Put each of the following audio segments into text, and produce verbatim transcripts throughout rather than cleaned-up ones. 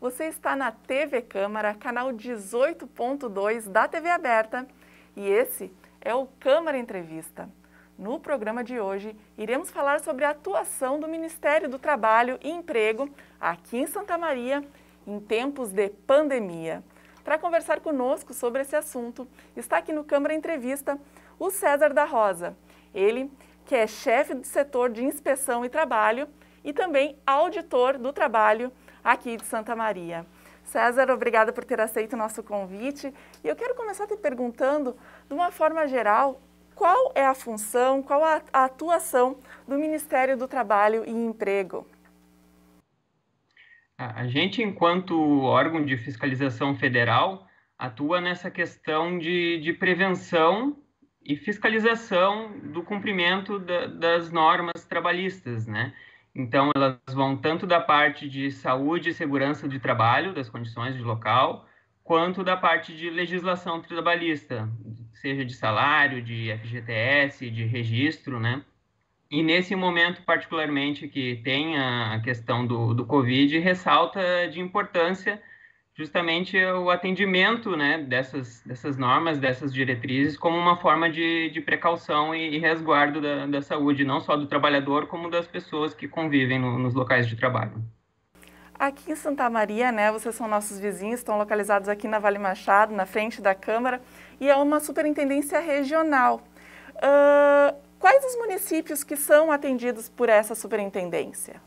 Você está na T V Câmara, canal dezoito ponto dois da T V Aberta, e esse é o Câmara Entrevista. No programa de hoje, iremos falar sobre a atuação do Ministério do Trabalho e Emprego aqui em Santa Maria em tempos de pandemia. Para conversar conosco sobre esse assunto, está aqui no Câmara Entrevista o César da Rosa. Ele, que é chefe do setor de inspeção e trabalho e também auditor do trabalho aqui de Santa Maria. César, obrigada por ter aceito o nosso convite. E eu quero começar te perguntando, de uma forma geral, qual é a função, qual a, a atuação do Ministério do Trabalho e Emprego? A gente, enquanto órgão de fiscalização federal, atua nessa questão de, de prevenção e fiscalização do cumprimento da, das normas trabalhistas, né? Então, elas vão tanto da parte de saúde e segurança de trabalho, das condições de local, quanto da parte de legislação trabalhista, seja de salário, de F G T S, de registro, né? E nesse momento, particularmente, que tem a questão do, do Covid, ressalta de importância justamente o atendimento, né, dessas, dessas normas, dessas diretrizes, como uma forma de, de precaução e, e resguardo da, da saúde, não só do trabalhador, como das pessoas que convivem no, nos locais de trabalho. Aqui em Santa Maria, né, vocês são nossos vizinhos, estão localizados aqui na Vale Machado, na frente da Câmara, e é uma superintendência regional. Uh, quais os municípios que são atendidos por essa superintendência?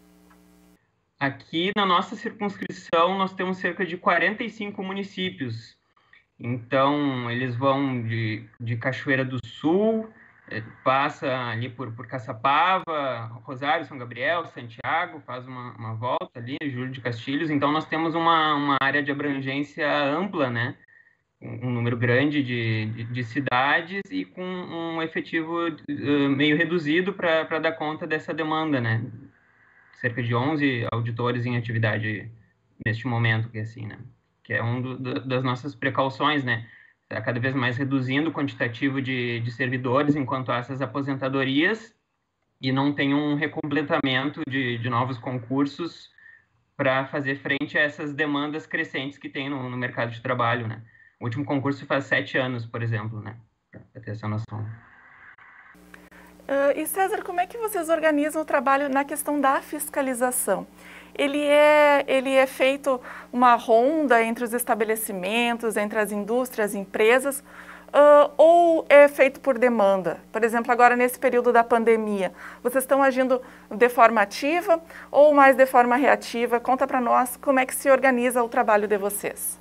Aqui na nossa circunscrição, nós temos cerca de quarenta e cinco municípios. Então, eles vão de, de Cachoeira do Sul, passa ali por, por Caçapava, Rosário, São Gabriel, Santiago, faz uma, uma volta ali, Júlio de Castilhos. Então, nós temos uma, uma área de abrangência ampla, né? Um, um número grande de, de, de cidades e com um efetivo uh, meio reduzido para dar conta dessa demanda, né? Cerca de onze auditores em atividade neste momento, que é assim, né? Que é um do, do, das nossas precauções, né? Está cada vez mais reduzindo o quantitativo de, de servidores enquanto há essas aposentadorias e não tem um recompletamento de, de novos concursos para fazer frente a essas demandas crescentes que tem no, no mercado de trabalho, né? O último concurso faz sete anos, por exemplo, né? Para ter essa noção. Uh, e César, como é que vocês organizam o trabalho na questão da fiscalização? Ele é, ele é feito uma ronda entre os estabelecimentos, entre as indústrias, empresas, uh, ou é feito por demanda? Por exemplo, agora nesse período da pandemia, vocês estão agindo de forma ativa ou mais de forma reativa? Conta para nós como é que se organiza o trabalho de vocês.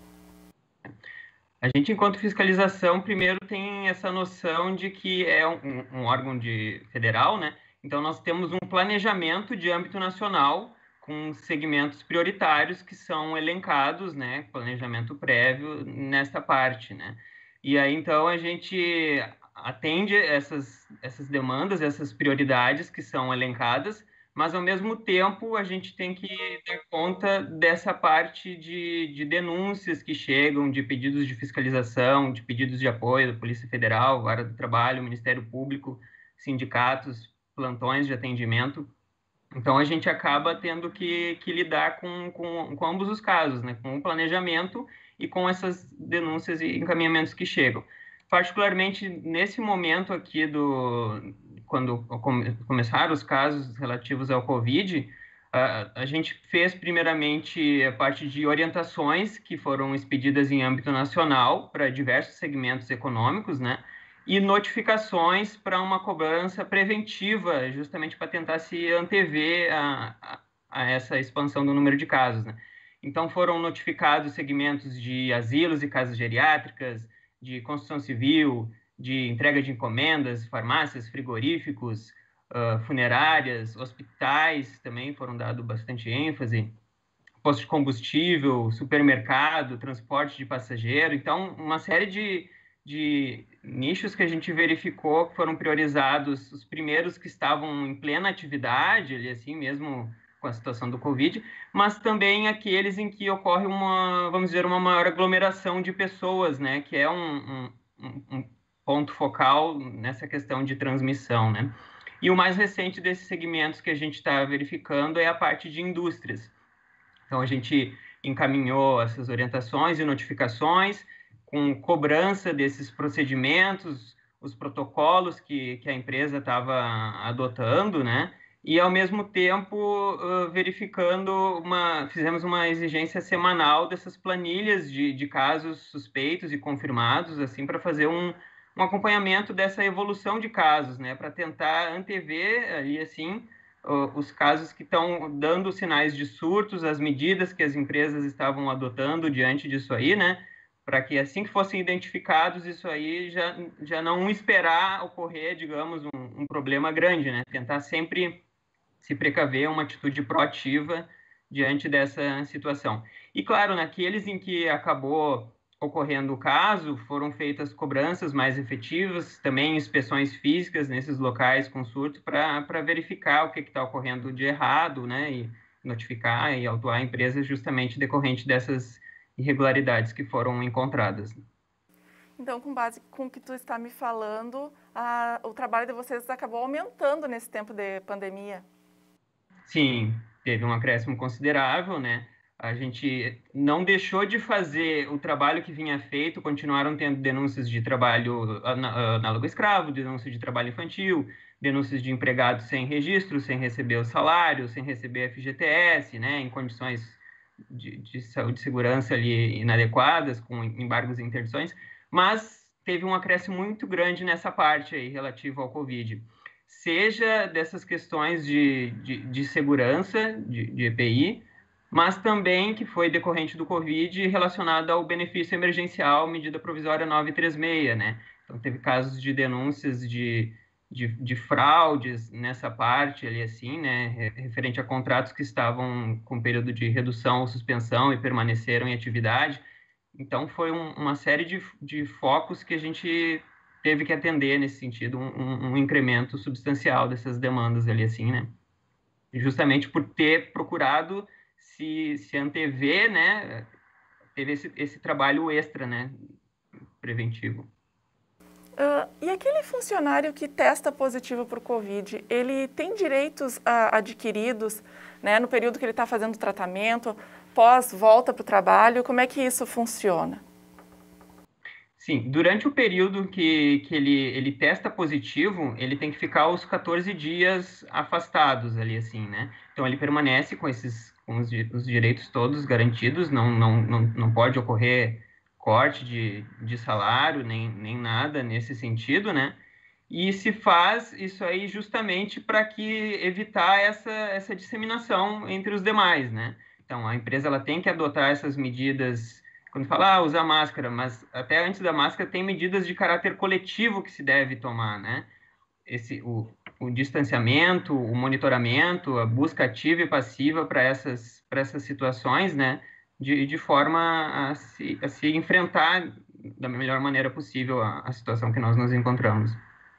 A gente, enquanto fiscalização, primeiro tem essa noção de que é um, um órgão de, federal, né? Então, nós temos um planejamento de âmbito nacional com segmentos prioritários que são elencados, né? Planejamento prévio nesta parte, né? E aí, então, a gente atende essas, essas demandas, essas prioridades que são elencadas, mas, ao mesmo tempo, a gente tem que dar conta dessa parte de, de denúncias que chegam, de pedidos de fiscalização, de pedidos de apoio da Polícia Federal, Vara do Trabalho, Ministério Público, sindicatos, plantões de atendimento. Então, a gente acaba tendo que, que lidar com, com, com ambos os casos, né? Com o planejamento e com essas denúncias e encaminhamentos que chegam. Particularmente nesse momento aqui do... quando começaram os casos relativos ao Covid, a, a gente fez primeiramente a parte de orientações que foram expedidas em âmbito nacional para diversos segmentos econômicos, né? E notificações para uma cobrança preventiva, justamente para tentar se antever a, a, a essa expansão do número de casos, né? Então, foram notificados segmentos de asilos e casas geriátricas, de construção civil, de entrega de encomendas, farmácias, frigoríficos, uh, funerárias, hospitais, também foram dado bastante ênfase, posto de combustível, supermercado, transporte de passageiro. Então, uma série de, de nichos que a gente verificou que foram priorizados, os primeiros que estavam em plena atividade, ali assim mesmo com a situação do Covid, mas também aqueles em que ocorre uma, vamos dizer, uma maior aglomeração de pessoas, né, que é um, um, um ponto focal nessa questão de transmissão, né. E o mais recente desses segmentos que a gente está verificando é a parte de indústrias. Então, a gente encaminhou essas orientações e notificações com cobrança desses procedimentos, os protocolos que, que a empresa estava adotando, né? E, ao mesmo tempo, uh, verificando, uma, fizemos uma exigência semanal dessas planilhas de, de casos suspeitos e confirmados, assim, para fazer um, um acompanhamento dessa evolução de casos, né? Para tentar antever ali, assim, uh, os casos que estão dando sinais de surtos, as medidas que as empresas estavam adotando diante disso aí, né? Para que, assim que fossem identificados, isso aí já, já não esperar ocorrer, digamos, um, um problema grande, né? Tentar sempre se precaver, uma atitude proativa diante dessa situação. E, claro, naqueles em que acabou ocorrendo o caso, foram feitas cobranças mais efetivas, também inspeções físicas nesses locais com surto, para verificar o que está ocorrendo de errado, né? E notificar e autuar a empresa justamente decorrente dessas irregularidades que foram encontradas. Então, com base com o que tu está me falando, a, o trabalho de vocês acabou aumentando nesse tempo de pandemia. Sim, teve um acréscimo considerável, né? A gente não deixou de fazer o trabalho que vinha feito, continuaram tendo denúncias de trabalho análogo escravo, denúncias de trabalho infantil, denúncias de empregados sem registro, sem receber o salário, sem receber F G T S, né? Em condições de, de saúde e segurança ali inadequadas, com embargos e interdições, mas teve um acréscimo muito grande nessa parte aí relativo ao Covid. Seja dessas questões de, de, de segurança, de, de E P I, mas também que foi decorrente do Covid relacionado ao benefício emergencial, medida provisória novecentos e trinta e seis, né? Então, teve casos de denúncias de, de, de fraudes nessa parte ali, assim, né? Referente a contratos que estavam com período de redução ou suspensão e permaneceram em atividade. Então, foi um, uma série de, de focos que a gente teve que atender nesse sentido, um, um incremento substancial dessas demandas ali, assim, né? Justamente por ter procurado se, se antever, né? Teve esse, esse trabalho extra, né? Preventivo. Uh, e aquele funcionário que testa positivo para o Covid, ele tem direitos uh, adquiridos, né, no período que ele está fazendo o tratamento, pós volta para o trabalho? Como é que isso funciona? Sim, durante o período que, que ele, ele testa positivo, ele tem que ficar os quatorze dias afastados ali, assim, né? Então, ele permanece com esses com os, os direitos todos garantidos, não, não, não, não pode ocorrer corte de, de salário, nem, nem nada nesse sentido, né? E se faz isso aí justamente para que evitar essa, essa disseminação entre os demais, né? Então, a empresa ela tem que adotar essas medidas quando fala, ah, usar máscara, mas até antes da máscara tem medidas de caráter coletivo que se deve tomar, né? Esse, o, o distanciamento, o monitoramento, a busca ativa e passiva para essas, para essas situações, né? De, de forma a se, a se enfrentar da melhor maneira possível a, a situação que nós nos encontramos.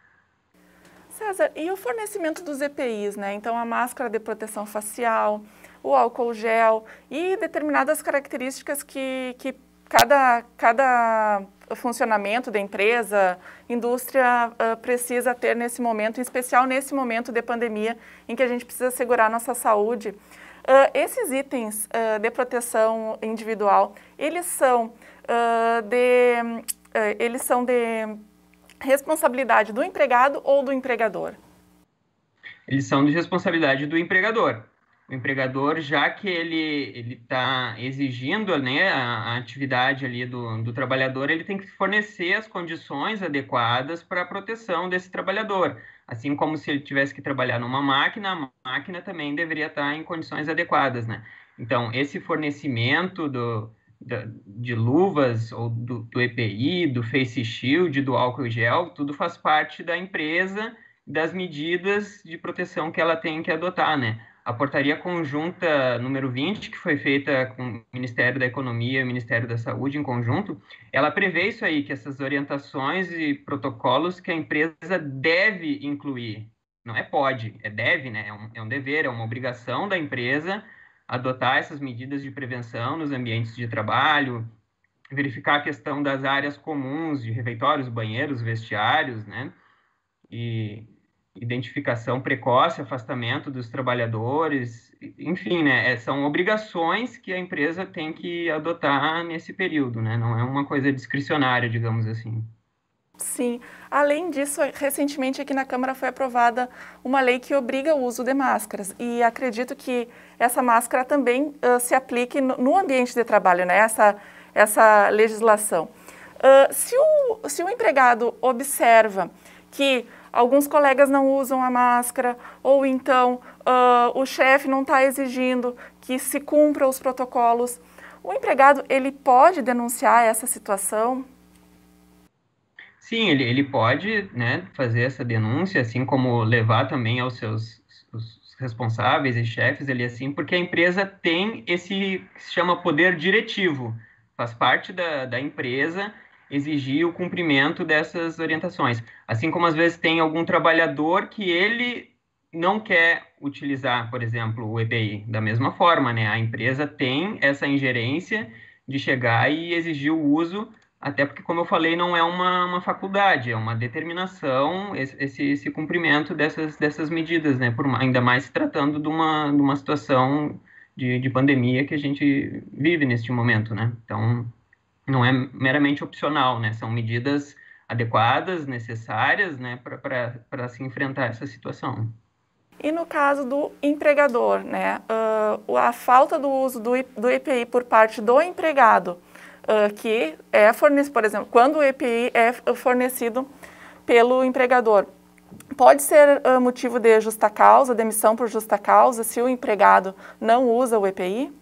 César, e o fornecimento dos E P Is, né? Então, a máscara de proteção facial, o álcool gel e determinadas características que, que cada, cada funcionamento da empresa, indústria uh, precisa ter nesse momento, em especial nesse momento de pandemia em que a gente precisa segurar nossa saúde. Uh, esses itens uh, de proteção individual, eles são uh, de... Uh, eles são de responsabilidade do empregado ou do empregador? Eles são de responsabilidade do empregador. O empregador, já que ele está exigindo, né, a, a atividade ali do, do trabalhador, ele tem que fornecer as condições adequadas para a proteção desse trabalhador. Assim como se ele tivesse que trabalhar numa máquina, a máquina também deveria estar em condições adequadas, né? Então, esse fornecimento do, de luvas, ou do, do E P I, do Face Shield, do álcool gel, tudo faz parte da empresa, das medidas de proteção que ela tem que adotar, né? A portaria conjunta número vinte, que foi feita com o Ministério da Economia e o Ministério da Saúde em conjunto, ela prevê isso aí, que essas orientações e protocolos que a empresa deve incluir. Não é pode, é deve, né? É um, é um dever, é uma obrigação da empresa adotar essas medidas de prevenção nos ambientes de trabalho, verificar a questão das áreas comuns de refeitórios, banheiros, vestiários, né? E, identificação precoce, afastamento dos trabalhadores, enfim, né, são obrigações que a empresa tem que adotar nesse período, né, não é uma coisa discricionária, digamos assim. Sim. Além disso, recentemente aqui na Câmara foi aprovada uma lei que obriga o uso de máscaras e acredito que essa máscara também uh, se aplique no, no ambiente de trabalho, né, essa, essa legislação. Uh, se, o, se o empregado observa que alguns colegas não usam a máscara, ou então uh, o chefe não está exigindo que se cumpra os protocolos, o empregado ele pode denunciar essa situação? Sim, ele, ele pode, né, fazer essa denúncia, assim como levar também aos seus os responsáveis e chefes ali assim, porque a empresa tem esse que se chama poder diretivo, faz parte da, da empresa exigir o cumprimento dessas orientações. Assim como às vezes tem algum trabalhador que ele não quer utilizar, por exemplo, o E P I. Da mesma forma, né, a empresa tem essa ingerência de chegar e exigir o uso, até porque, como eu falei, não é uma, uma faculdade, é uma determinação, esse, esse cumprimento dessas, dessas medidas, né? Por, ainda mais se tratando de uma, de uma situação de, de pandemia que a gente vive neste momento, né? Então, não é meramente opcional, né? São medidas adequadas, necessárias, né? Para se enfrentar essa situação. E no caso do empregador, né? Uh, a falta do uso do, do E P I por parte do empregado, Uh, que é fornecido, por exemplo, quando o E P I é fornecido pelo empregador, pode ser uh, motivo de justa causa, demissão por justa causa, se o empregado não usa o E P I?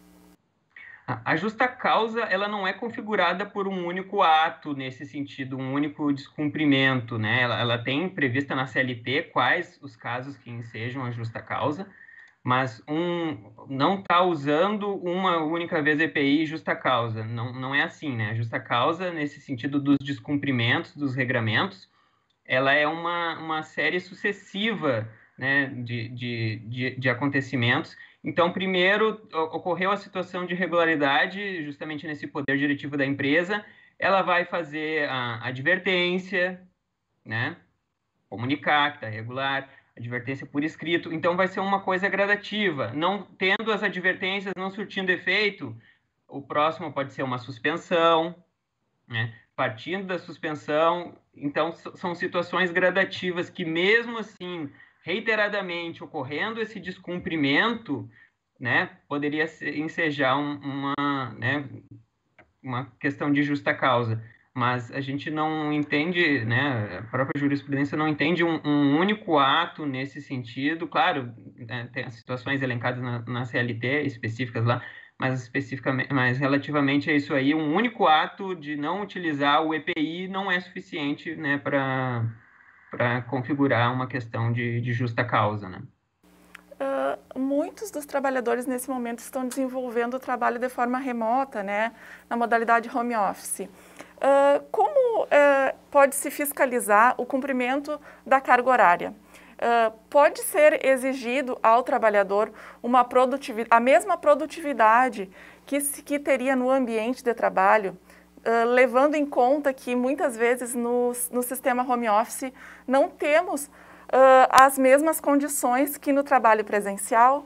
A justa causa, ela não é configurada por um único ato, nesse sentido, um único descumprimento, né? Ela, ela tem prevista na C L T quais os casos que ensejam a justa causa, mas um, não está usando uma única vez E P I e justa causa. Não, não é assim, né? A justa causa, nesse sentido dos descumprimentos, dos regramentos, ela é uma, uma série sucessiva, né, de, de, de, de acontecimentos. Então, primeiro, ocorreu a situação de irregularidade, justamente nesse poder diretivo da empresa, ela vai fazer a advertência, né? Comunicar que está irregular, advertência por escrito, então vai ser uma coisa gradativa. Não tendo as advertências, não surtindo efeito, o próximo pode ser uma suspensão, né? Partindo da suspensão, então são situações gradativas que mesmo assim, reiteradamente ocorrendo esse descumprimento, né, poderia ensejar um, uma, né, uma questão de justa causa. Mas a gente não entende, né, a própria jurisprudência não entende um, um único ato nesse sentido. Claro, né, tem as situações elencadas na, na C L T específicas lá, mas especificamente, mas relativamente a isso aí, um único ato de não utilizar o E P I não é suficiente, né, para para configurar uma questão de, de justa causa, né? Uh, muitos dos trabalhadores nesse momento estão desenvolvendo o trabalho de forma remota, né, na modalidade home office. Uh, como uh, pode-se fiscalizar o cumprimento da carga horária? Uh, pode ser exigido ao trabalhador uma produtividade, a mesma produtividade que, se, que teria no ambiente de trabalho, uh, levando em conta que muitas vezes no, no sistema home office não temos Uh, as mesmas condições que no trabalho presencial?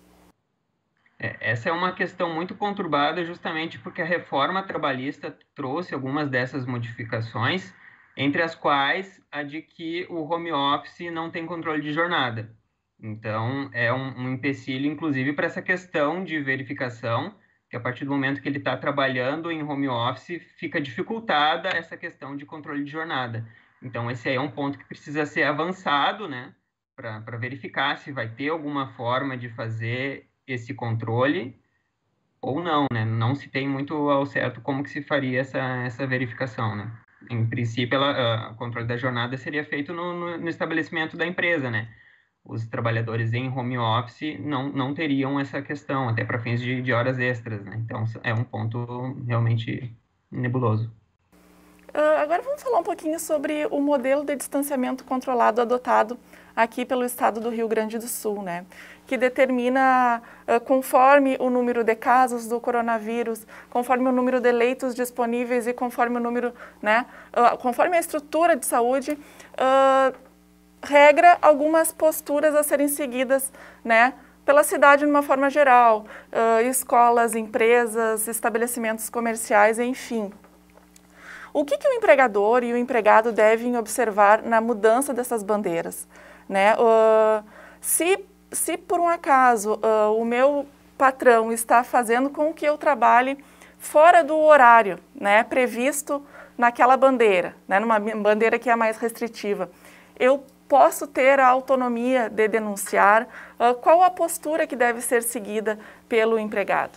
É, essa é uma questão muito conturbada justamente porque a reforma trabalhista trouxe algumas dessas modificações, entre as quais a de que o home office não tem controle de jornada. Então, é um, um empecilho, inclusive, para essa questão de verificação, que a partir do momento que ele está trabalhando em home office, fica dificultada essa questão de controle de jornada. Então, esse aí é um ponto que precisa ser avançado, né, para verificar se vai ter alguma forma de fazer esse controle ou não, né? Não se tem muito ao certo como que se faria essa, essa verificação, né? Em princípio, ela, o controle da jornada seria feito no, no, no estabelecimento da empresa, né? Os trabalhadores em home office não, não teriam essa questão, até para fins de, de horas extras, né? Então, é um ponto realmente nebuloso. Uh, agora vamos falar um pouquinho sobre o modelo de distanciamento controlado adotado aqui pelo estado do Rio Grande do Sul, né? Que determina, uh, conforme o número de casos do coronavírus, conforme o número de leitos disponíveis e conforme o número, né? Uh, conforme a estrutura de saúde, uh, regra algumas posturas a serem seguidas, né, pela cidade de uma forma geral, uh, escolas, empresas, estabelecimentos comerciais, enfim. O que, que o empregador e o empregado devem observar na mudança dessas bandeiras? Né? Uh, se, se por um acaso uh, o meu patrão está fazendo com que eu trabalhe fora do horário, né, previsto naquela bandeira, né, numa bandeira que é mais restritiva, eu posso ter a autonomia de denunciar? Uh, qual a postura que deve ser seguida pelo empregado?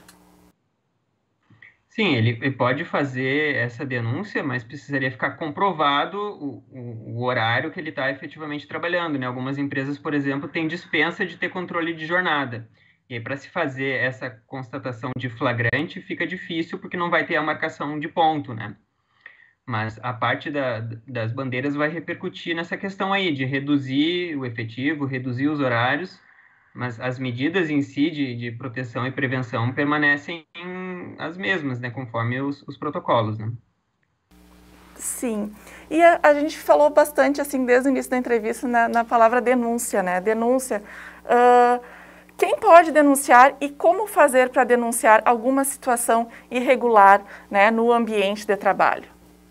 Sim, ele, ele pode fazer essa denúncia, mas precisaria ficar comprovado o, o, o horário que ele está efetivamente trabalhando, né? Algumas empresas, por exemplo, têm dispensa de ter controle de jornada. E aí, para se fazer essa constatação de flagrante, fica difícil porque não vai ter a marcação de ponto, né? Mas a parte da, das bandeiras vai repercutir nessa questão aí, de reduzir o efetivo, reduzir os horários, mas as medidas em si de, de proteção e prevenção permanecem as mesmas, né, conforme os, os protocolos, né? Sim, e a, a gente falou bastante, assim, desde o início da entrevista, na, na palavra denúncia, né, denúncia. Uh, quem pode denunciar e como fazer para denunciar alguma situação irregular, né, no ambiente de trabalho?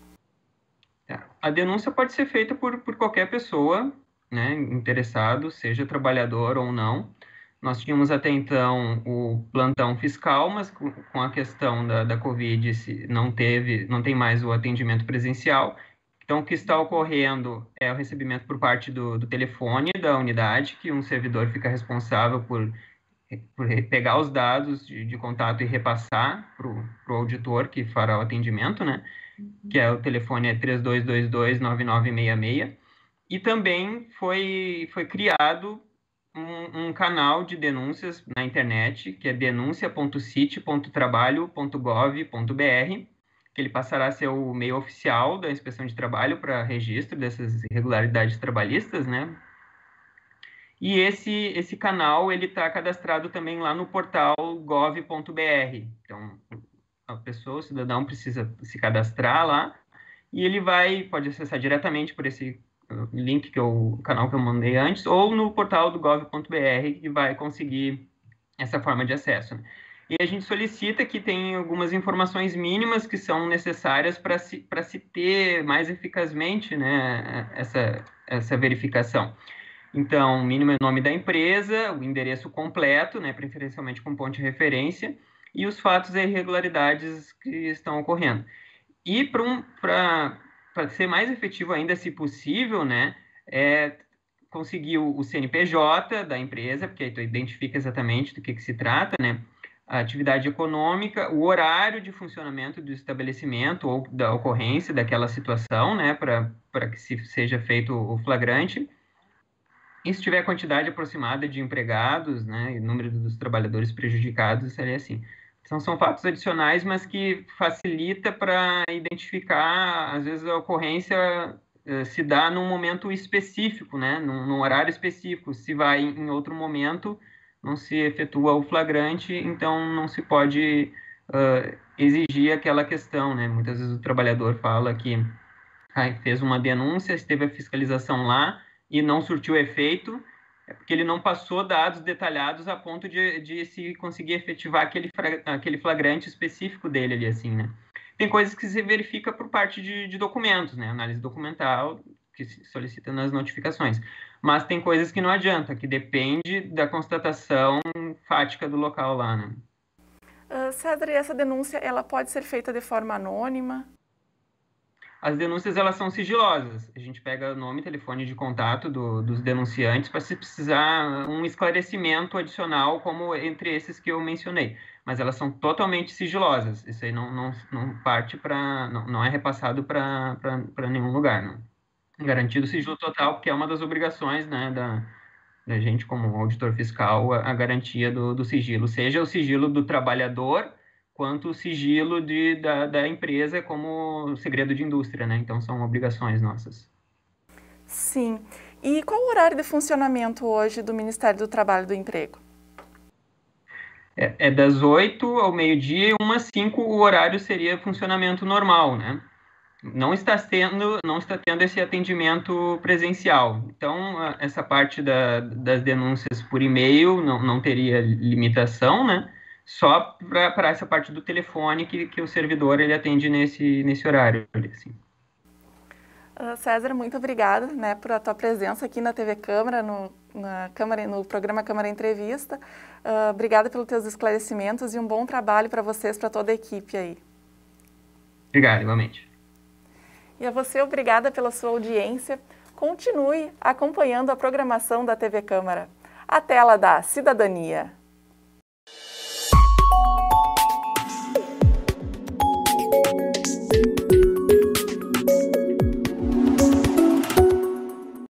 A denúncia pode ser feita por, por qualquer pessoa, né, interessado, seja trabalhador ou não. Nós tínhamos até então o plantão fiscal, mas com, com a questão da, da Covid se não teve, não tem mais o atendimento presencial. Então, o que está ocorrendo é o recebimento por parte do, do telefone da unidade, que um servidor fica responsável por, por pegar os dados de, de contato e repassar para o auditor que fará o atendimento, né? Que é o telefone é três dois dois dois, nove nove seis seis. E também foi, foi criado um, um canal de denúncias na internet, que é denúncia ponto cite ponto trabalho ponto gov ponto br, que ele passará a ser o meio oficial da Inspeção de Trabalho para registro dessas irregularidades trabalhistas, né? E esse, esse canal, ele está cadastrado também lá no portal gov ponto br. Então, a pessoa, o cidadão, precisa se cadastrar lá e ele vai, pode acessar diretamente por esse link, que é o canal que eu mandei antes, ou no portal do gov ponto br, que vai conseguir essa forma de acesso. E a gente solicita que tenha algumas informações mínimas que são necessárias para se, para se ter mais eficazmente, né, essa, essa verificação. Então, o mínimo é o nome da empresa, o endereço completo, né, preferencialmente com ponto de referência, e os fatos e irregularidades que estão ocorrendo. E para um, ser mais efetivo ainda, se possível, né, é conseguir o, o C N P J da empresa, porque aí tu identifica exatamente do que, que se trata, né, a atividade econômica, o horário de funcionamento do estabelecimento ou da ocorrência daquela situação, né, para que se seja feito o flagrante. E se tiver a quantidade aproximada de empregados, né, e número dos trabalhadores prejudicados, seria assim. Então, são fatos adicionais, mas que facilita para identificar, às vezes, a ocorrência eh, se dá num momento específico, né, num, num horário específico. Se vai em outro momento, não se efetua o flagrante, então não se pode uh, exigir aquela questão, né. Muitas vezes o trabalhador fala que ah, fez uma denúncia, teve a fiscalização lá, e não surtiu efeito, é porque ele não passou dados detalhados a ponto de, de se conseguir efetivar aquele, aquele flagrante específico dele ali, assim, né? Tem coisas que se verifica por parte de, de documentos, né? Análise documental, que se solicita nas notificações. Mas tem coisas que não adianta, que depende da constatação fática do local lá, né? Uh, César, e essa denúncia, ela pode ser feita de forma anônima? As denúncias, elas são sigilosas. A gente pega o nome e telefone de contato do, dos denunciantes para se precisar um esclarecimento adicional, como entre esses que eu mencionei. Mas elas são totalmente sigilosas. Isso aí não, não, não parte para... Não, não é repassado para nenhum lugar, não. Garantido o sigilo total, porque é uma das obrigações, né, da, da gente, como auditor fiscal, a, a garantia do, do sigilo. Seja o sigilo do trabalhador, quanto o sigilo de, da, da empresa como segredo de indústria, né? Então, são obrigações nossas. Sim. E qual o horário de funcionamento hoje do Ministério do Trabalho e do Emprego? É, é das oito ao meio-dia e umas cinco o horário seria funcionamento normal, né? não está tendo, não está tendo esse atendimento presencial. Então, essa parte da, das denúncias por e-mail não, não teria limitação, né? Só para essa parte do telefone que, que o servidor ele atende nesse, nesse horário. Assim. Uh, César, muito obrigada, né, por a tua presença aqui na T V Câmara, no, na Câmara, no programa Câmara Entrevista. Uh, obrigada pelos teus esclarecimentos e um bom trabalho para vocês, para toda a equipe aí. Obrigado, igualmente. E a você, obrigada pela sua audiência. Continue acompanhando a programação da T V Câmara. A tela da cidadania.